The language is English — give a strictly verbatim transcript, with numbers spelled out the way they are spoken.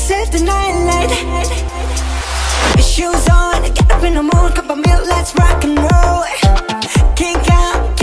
save the night light. Shoes on, get up in the mood, cup of milk, let's rock and roll. Kink out,